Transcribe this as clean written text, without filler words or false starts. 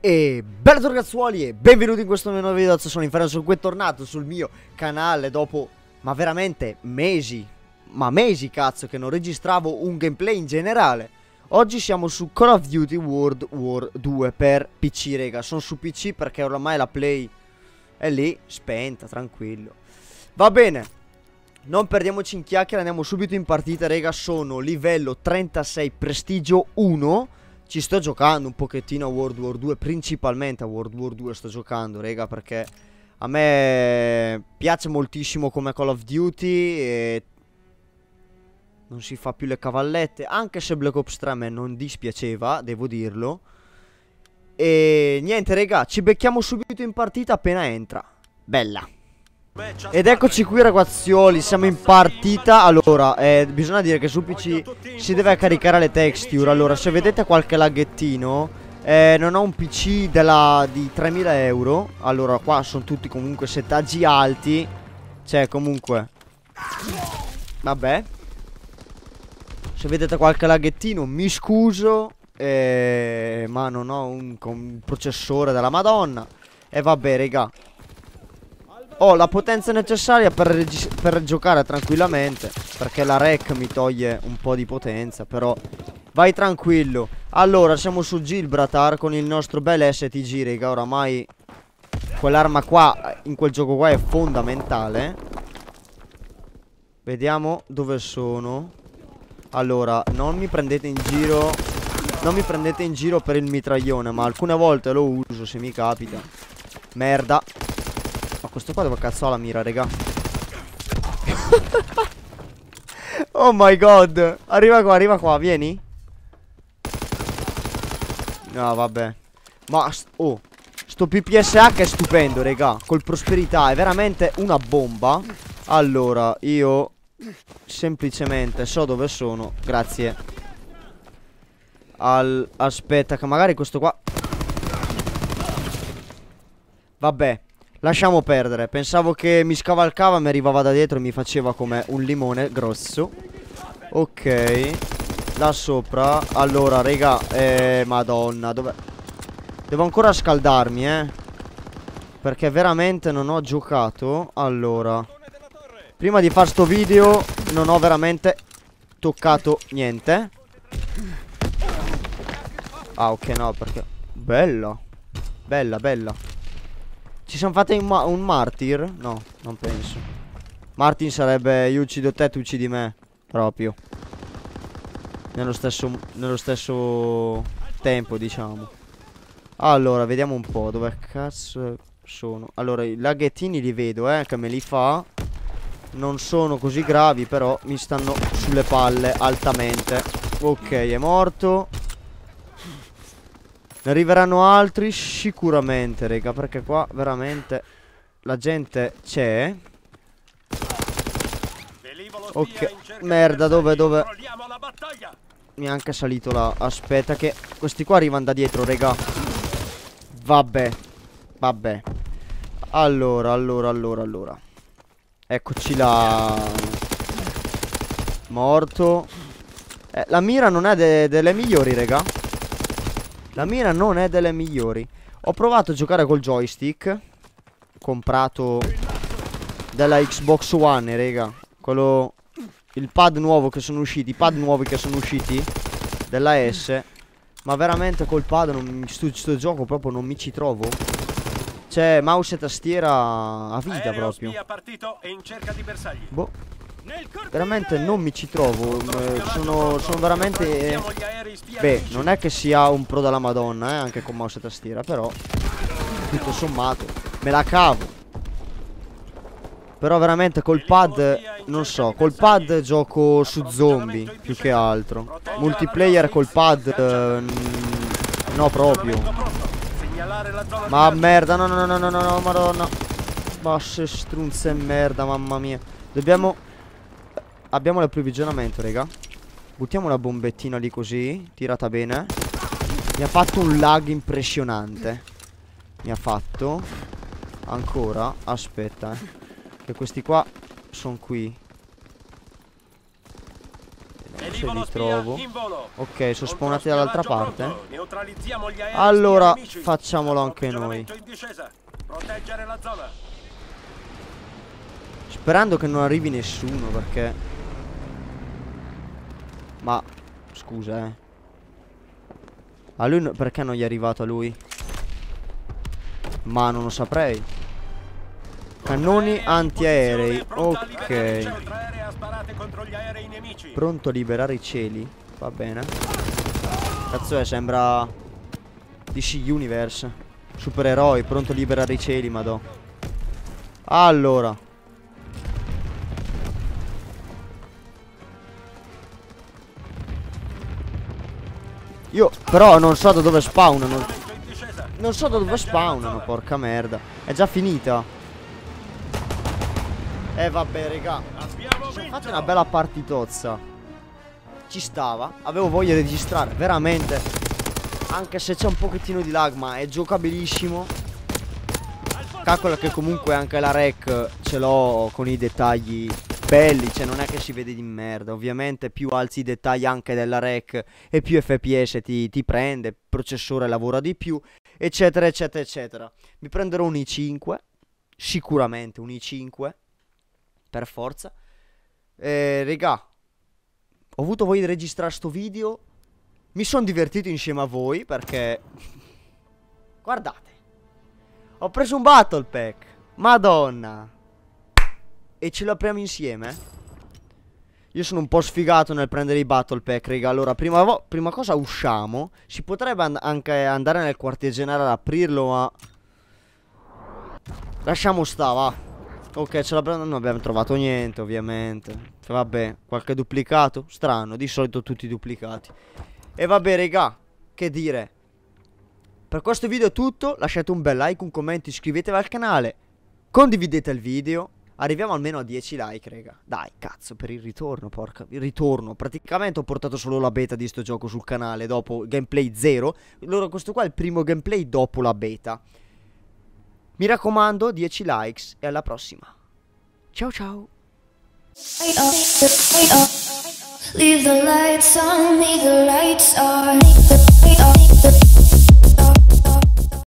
E bello ragazzuoli e benvenuti in questo nuovo video. Sono Inferno, sono qui tornato sul mio canale dopo, ma veramente mesi, cazzo, che non registravo un gameplay in generale. Oggi siamo su Call of Duty World War 2 per PC, raga. Sono su PC perché oramai la play è lì, spenta, tranquillo. Va bene, non perdiamoci in chiacchiere, andiamo subito in partita, raga. Sono livello 36, prestigio 1. Ci sto giocando un pochettino a World War 2, principalmente a World War 2 sto giocando, raga, perché a me piace moltissimo come Call of Duty e non si fa più le cavallette, anche se Black Ops 3 a me non dispiaceva, devo dirlo. E niente, raga, ci becchiamo subito in partita appena entra. Bella. Ed eccoci qui ragazzuoli, siamo in partita. Allora, bisogna dire che su PC si deve caricare le texture. Allora, se vedete qualche laghettino, non ho un PC di 3000 euro. Allora, qua sono tutti comunque settaggi alti. Cioè, comunque vabbè, se vedete qualche laghettino mi scuso, ma non ho un processore della Madonna. E vabbè, raga, ho la potenza necessaria per giocare tranquillamente, perché la rec mi toglie un po' di potenza, però vai tranquillo. Allora, siamo su Gibraltar con il nostro bel STG, raga. Oramai quell'arma qua, in quel gioco qua, è fondamentale. Vediamo dove sono. Allora, non mi prendete in giro. Non mi prendete in giro per il mitraglione, ma alcune volte lo uso se mi capita. Merda. Ma questo qua dove cazzo ha la mira, raga? Oh my god. Arriva qua, vieni. No, vabbè. Ma, oh, sto PPSH è stupendo, raga. Col prosperità è veramente una bomba. Allora, io semplicemente so dove sono. Grazie. Aspetta, che magari questo qua. Vabbè, lasciamo perdere. Pensavo che mi scavalcava, mi arrivava da dietro e mi faceva come un limone grosso. Ok, là sopra. Allora, raga, madonna, dov'è? Devo ancora scaldarmi, perché veramente non ho giocato. Allora, prima di fare sto video non ho veramente toccato niente. Ah, ok, no, perché bella. Bella. Ci siamo fatti un martyr? No, non penso. Martin sarebbe io uccido te, tu uccidi me. Proprio nello stesso tempo, diciamo. Allora, vediamo un po' dove cazzo sono. Allora, i laghettini li vedo, che me li fa. Non sono così gravi, però mi stanno sulle palle altamente. Ok, è morto. Ne arriveranno altri sicuramente, raga, perché qua veramente la gente c'è. Ok, merda, dove? Mi è anche salito là. Aspetta che questi qua arrivano da dietro, raga. Vabbè. Allora. Eccoci là. Morto. La mira non è delle migliori, raga. La mira non è delle migliori. Ho provato a giocare col joystick comprato della Xbox One, raga. Quello, il pad nuovo che sono usciti, i pad nuovi che sono usciti della S. Ma veramente col pad sto gioco proprio non mi ci trovo. C'è mouse e tastiera a vita proprio. Boh, veramente non mi ci trovo. Sono veramente beh, non è che sia un pro della Madonna, anche con mouse e tastiera, però tutto sommato me la cavo. Però veramente col pad, non so, col pad gioco su zombie più che altro. Multiplayer col pad no, proprio. Ma merda, no, madonna. Basse strunze e merda, mamma mia. Abbiamo l'approvvigionamento, raga. Buttiamo una bombettina lì così, tirata bene. Mi ha fatto un lag impressionante. Mi ha fatto. Ancora, aspetta, che questi qua sono qui. se li trovo. Ok, sono spawnati dall'altra parte. Allora, facciamolo anche noi. Sperando che non arrivi nessuno, perché... Ma, scusa, a lui perché non gli è arrivato a lui? Ma non lo saprei. Cannoni antiaerei. Ok. Pronto a liberare i cieli. Va bene. Cazzo è, sembra DC Universe. Supereroi, pronto a liberare i cieli, madò. Allora, io però non so da dove spawnano. Non so da dove spawnano, porca merda. È già finita. Vabbè, raga, ci fate una bella partitozza. Ci stava. Avevo voglia di registrare, veramente. Anche se c'è un pochettino di lag, ma è giocabilissimo. Calcola che comunque anche la rec ce l'ho con i dettagli belli, cioè non è che si vede di merda. Ovviamente più alzi i dettagli anche della rec e più FPS ti prende, il processore lavora di più, eccetera eccetera eccetera. Mi prenderò un i5, sicuramente un i5, per forza. Regà, ho avuto voglia di registrare sto video. Mi sono divertito insieme a voi perché guardate, ho preso un battle pack, madonna, e ce lo apriamo insieme. Io sono un po' sfigato nel prendere i battle pack, raga. Allora, prima cosa usciamo. Si potrebbe anche andare nel quartier generale ad aprirlo, ma lasciamo sta, va. Ok, non abbiamo trovato niente, ovviamente. Cioè, vabbè, qualche duplicato? Strano, di solito tutti duplicati. E vabbè, raga, che dire. Per questo video è tutto. Lasciate un bel like, un commento, iscrivetevi al canale, condividete il video. Arriviamo almeno a 10 like, raga. Dai, cazzo, per il ritorno, porca. Il ritorno. Praticamente ho portato solo la beta di sto gioco sul canale. Dopo gameplay 0. Allora questo qua è il primo gameplay dopo la beta. Mi raccomando, 10 likes e alla prossima. Ciao ciao. Leave the lights on, leave the lights on.